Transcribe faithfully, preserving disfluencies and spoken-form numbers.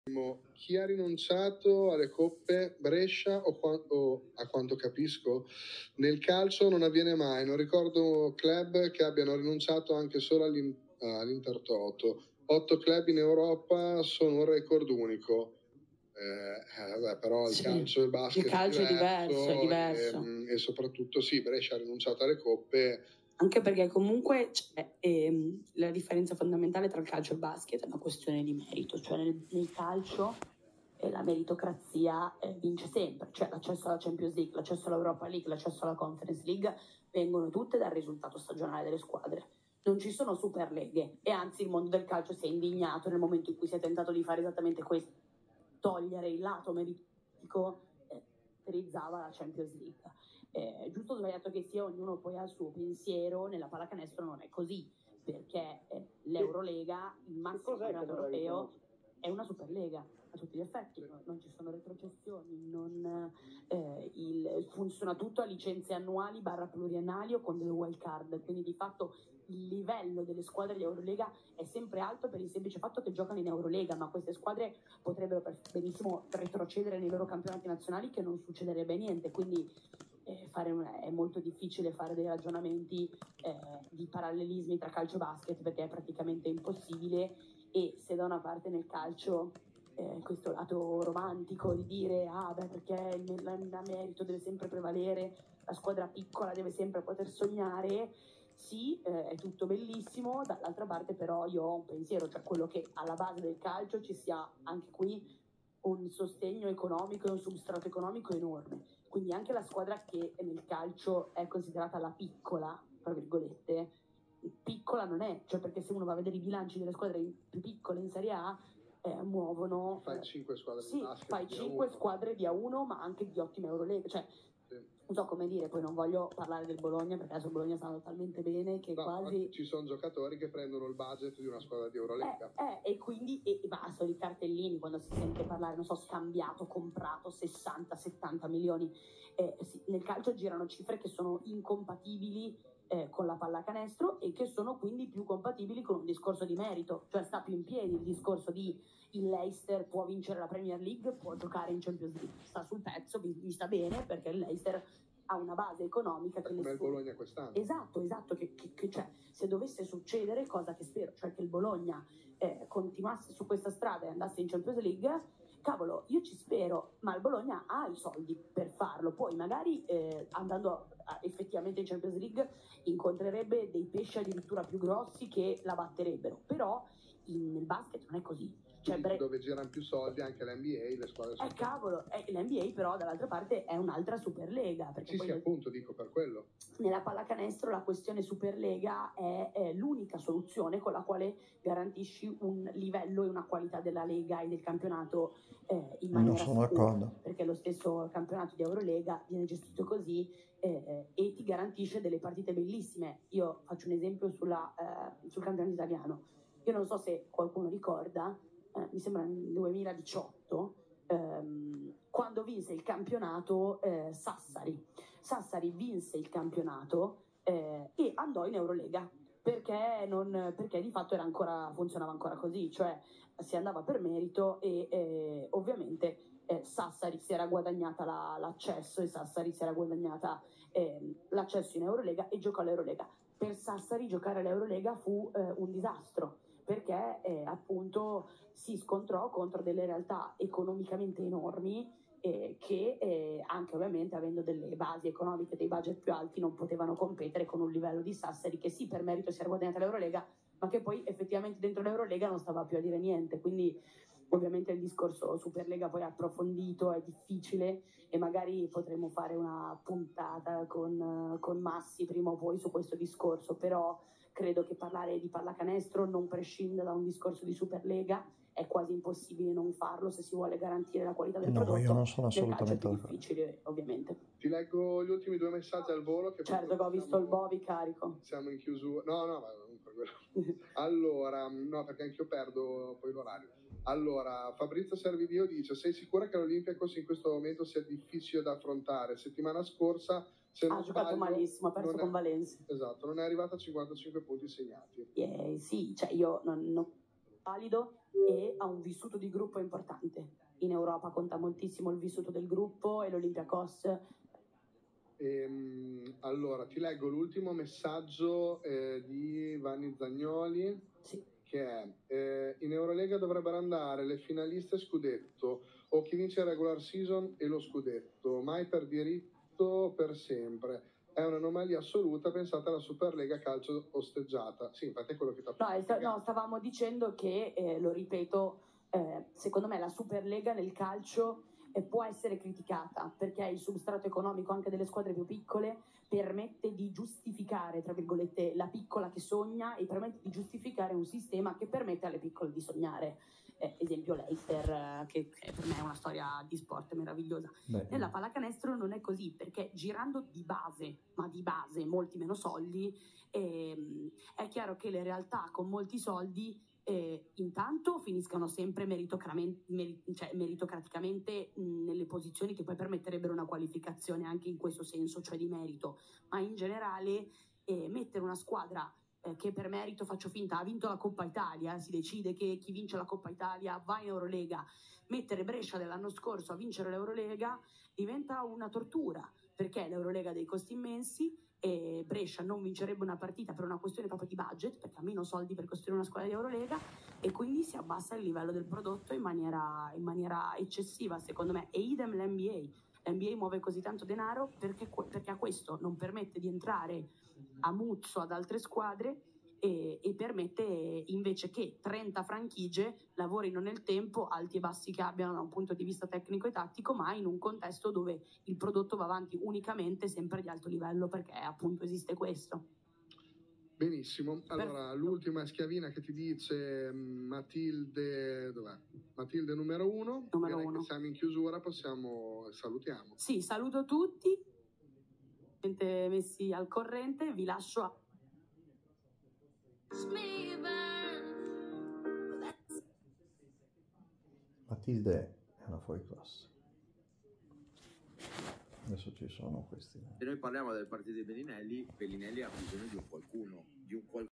Chi ha rinunciato alle coppe Brescia o, o a quanto capisco nel calcio non avviene mai, non ricordo club che abbiano rinunciato anche solo all'Intertoto. Otto club in Europa sono un record unico. Eh, vabbè, però il sì, calcio e il basket il calcio è diverso, è diverso, è diverso. E, e soprattutto sì, Brescia ha rinunciato alle coppe. Anche perché comunque cioè, ehm, la differenza fondamentale tra il calcio e il basket è una questione di merito, cioè nel, nel calcio eh, la meritocrazia eh, vince sempre, cioè l'accesso alla Champions League, l'accesso all'Europa League, l'accesso alla Conference League vengono tutte dal risultato stagionale delle squadre. Non ci sono superleghe e anzi il mondo del calcio si è indignato nel momento in cui si è tentato di fare esattamente questo, togliere il lato meritico eh, caratterizzava la Champions League. Eh, giusto o sbagliato che sia, ognuno poi ha il suo pensiero. Nella pallacanestro non è così, perché eh, l'Eurolega, il massimo campionato europeo, è una superlega a tutti gli effetti, non, non ci sono retrocessioni, non, eh, il, funziona tutto a licenze annuali barra pluriannali o con delle wild card, quindi di fatto il livello delle squadre di Eurolega è sempre alto per il semplice fatto che giocano in Eurolega, ma queste squadre potrebbero benissimo retrocedere nei loro campionati nazionali che non succederebbe niente, quindi eh, fare un, è molto difficile fare dei ragionamenti eh, di parallelismi tra calcio e basket perché è praticamente impossibile. E se da una parte nel calcio eh, questo lato romantico di dire ah beh perché il, il merito deve sempre prevalere, la squadra piccola deve sempre poter sognare, sì, eh, è tutto bellissimo, dall'altra parte però io ho un pensiero, cioè quello che alla base del calcio ci sia anche qui un sostegno economico e un substrato economico enorme, quindi anche la squadra che nel calcio è considerata la piccola, tra virgolette, piccola non è, cioè perché se uno va a vedere i bilanci delle squadre più piccole in Serie A eh, muovono fai cinque squadre sì, di basket, fai cinque squadre di A uno ma anche di ottime Eurolega, cioè non so come dire, poi non voglio parlare del Bologna perché adesso Bologna stanno talmente bene che no, quasi ci sono giocatori che prendono il budget di una squadra di Eurolega eh, eh, e quindi e, e basta i cartellini quando si sente parlare, non so, scambiato, comprato sessanta settanta milioni eh, sì, nel calcio girano cifre che sono incompatibili eh, con la pallacanestro e che sono quindi più compatibili con un discorso di merito, cioè sta più in piedi il discorso di il Leicester può vincere la Premier League, può giocare in Champions League, sta sul pezzo, gli sta bene perché il Leicester ha una base economica che come nessuno... il Bologna quest'anno. Esatto, esatto, che, che, che cioè, se dovesse succedere, cosa che spero, cioè che il Bologna eh, continuasse su questa strada e andasse in Champions League, cavolo, io ci spero, ma il Bologna ha i soldi per farlo, poi magari eh, andando a, effettivamente in Champions League incontrerebbe dei pesci addirittura più grossi che la batterebbero, però in, nel basket non è così. Cioè, bre- dove girano più soldi anche l'N B A, le squadre sono... Eh cavolo, eh, l'N B A però dall'altra parte è un'altra Superlega. Perché sì, poi sì, le... appunto, dico per quello. Nella pallacanestro la questione Superlega è, è l'unica soluzione con la quale garantisci un livello e una qualità della Lega e del campionato eh, in maniera non sono sicura, d'accordo. perché lo stesso campionato di Eurolega viene gestito così eh, e ti garantisce delle partite bellissime. Io faccio un esempio sulla, eh, sul campionato italiano. Io non so se qualcuno ricorda, eh, mi sembra nel duemiladiciotto, ehm, quando vinse il campionato eh, Sassari. Sassari vinse il campionato eh, e andò in Eurolega perché, non, perché di fatto era ancora, funzionava ancora così, cioè si andava per merito e eh, ovviamente eh, Sassari si era guadagnata la, l'accesso e Sassari si era guadagnata eh, l'accesso in Eurolega e giocò all'Eurolega. Per Sassari giocare all'Eurolega fu eh, un disastro perché eh, appunto si scontrò contro delle realtà economicamente enormi eh, che eh, anche ovviamente avendo delle basi economiche, dei budget più alti, non potevano competere con un livello di Sassari che sì per merito si era guadagnata l'Eurolega ma che poi effettivamente dentro l'Eurolega non stava più a dire niente, quindi ovviamente il discorso Superlega poi approfondito è difficile e magari potremo fare una puntata con, con Massi prima o poi su questo discorso, però credo che parlare di pallacanestro non prescinda da un discorso di Superlega, è quasi impossibile non farlo se si vuole garantire la qualità del no, prodotto. Io non sono assolutamente Nel calcio è più d'accordo. difficile, ovviamente. Ti leggo gli ultimi due messaggi al volo. Che certo che ho visto siamo, il Bovi carico. Siamo in chiusura. No, no, ma comunque quello. Allora, no, perché anch'io perdo poi l'orario. Allora, Fabrizio Servidio dice: sei sicura che l'Olympiacos in questo momento sia difficile da affrontare? Settimana scorsa se non ha giocato sbaglio, malissimo, ha perso non con è, Valencia. esatto, non è arrivata a cinquantacinque punti segnati. Eh, sì, cioè io non, non, valido e ha un vissuto di gruppo importante. In Europa conta moltissimo il vissuto del gruppo e l'Olympiacos. Ehm, allora, ti leggo l'ultimo messaggio eh, di Vanni Zagnoli, sì. che è eh, in Eurolega dovrebbero andare le finaliste scudetto o chi vince il regular season e lo scudetto, mai per diritto per sempre. È un'anomalia assoluta, pensate alla Superlega calcio osteggiata. Sì, infatti è quello che ti ha no, sta, no, stavamo dicendo che, eh, lo ripeto, eh, secondo me la Superlega nel calcio eh, può essere criticata perché il substrato economico anche delle squadre più piccole permette di giustificare, tra virgolette, la piccola che sogna e permette di giustificare un sistema che permette alle piccole di sognare. Eh, esempio l'Eister, eh, che, che per me è una storia di sport meravigliosa. Beh. Nella pallacanestro non è così, perché girando di base, ma di base, molti meno soldi, ehm, è chiaro che le realtà con molti soldi eh, intanto finiscano sempre meritocramente, meri, cioè, meritocraticamente mh, nelle posizioni che poi permetterebbero una qualificazione anche in questo senso, cioè di merito, ma in generale eh, mettere una squadra eh, che per merito, faccio finta, ha vinto la Coppa Italia, si decide che chi vince la Coppa Italia va in Eurolega, mettere Brescia dell'anno scorso a vincere l'Eurolega diventa una tortura, perché l'Eurolega ha dei costi immensi e Brescia non vincerebbe una partita per una questione proprio di budget, perché ha meno soldi per costruire una squadra di Eurolega, e quindi si abbassa il livello del prodotto in maniera, in maniera eccessiva, secondo me. E idem l'N B A. L'N B A muove così tanto denaro perché, perché a questo non permette di entrare a muzzo ad altre squadre e, e permette invece che trenta franchigie lavorino nel tempo, alti e bassi che abbiano da un punto di vista tecnico e tattico, ma in un contesto dove il prodotto va avanti unicamente sempre di alto livello, perché appunto esiste questo. Benissimo, allora Perfetto. L'ultima schiavina che ti dice Matilde, dov'è? Matilde numero uno, numero uno. Che siamo in chiusura, possiamo, salutiamo. Sì, saluto tutti, siete messi al corrente, vi lascio a... Matilde è una fuori classe. Adesso ci sono questi. Se noi parliamo del partito di Bellinelli, Bellinelli ha bisogno di un qualcuno, di un qualcuno